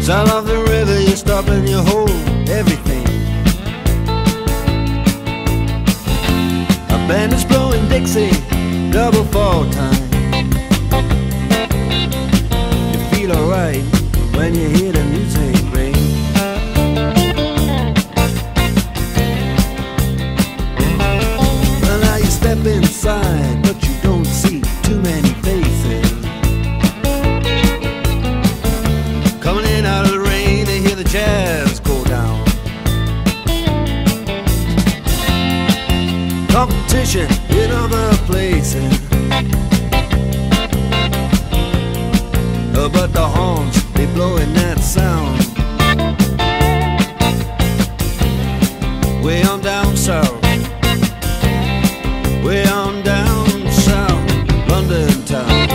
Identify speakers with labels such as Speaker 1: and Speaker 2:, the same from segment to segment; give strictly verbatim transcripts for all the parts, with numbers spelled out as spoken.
Speaker 1: Sound of the river, you stop and you hold everything. A band is blowing Dixie, double fall time. You feel alright when you hear the music ring. Well, now you step inside, but you don't see too many faces. Coming in out of the rain, they hear the jazz go down. Competition in other places, oh, but the horns, they blowing that sound. Way on down south, way on down south, London town.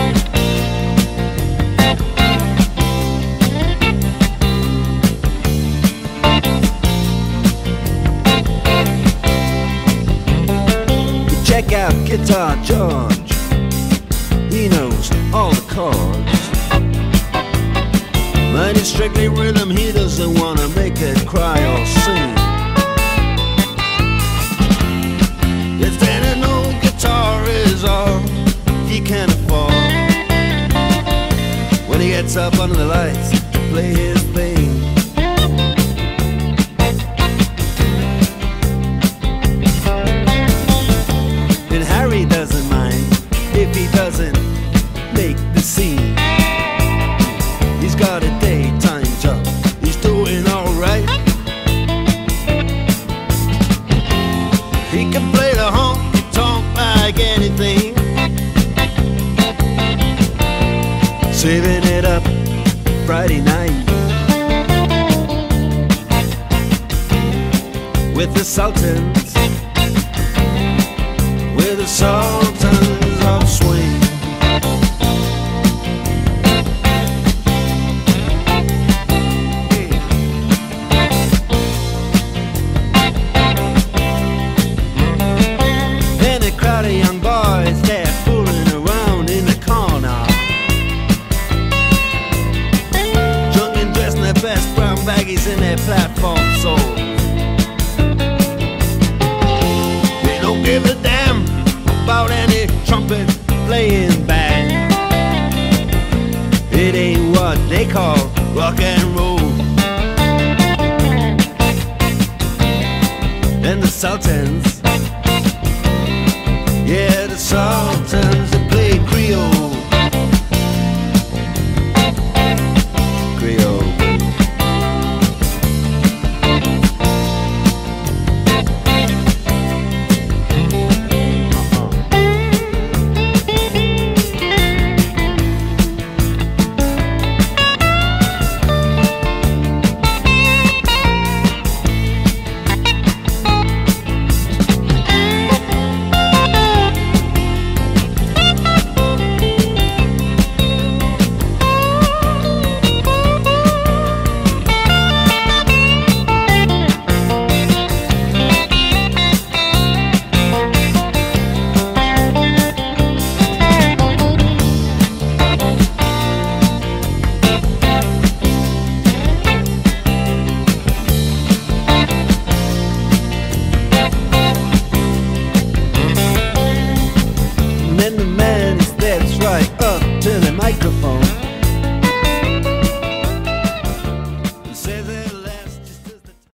Speaker 1: Check out Guitar George, he knows all the chords. But it's strictly rhythm, he doesn't wanna make it cry or sing. If then an old guitar is all he can afford, when he gets up under the lights to play his thing. He doesn't mind if he doesn't make the scene. He's got a daytime job, he's doing alright. He can play the honky tonk like anything, saving it up Friday night with the Sultans, with the Sultans of Swing. And a crowd of young boys, they're fooling around in the corner, drunk and dressed in their best brown baggies in their platform soles. They don't give a damn about any trumpet playing band. It ain't what they call rock and roll. And the Sultans, yeah, the Sultans, they play Creole. Creole. Then the man steps right up to the microphone.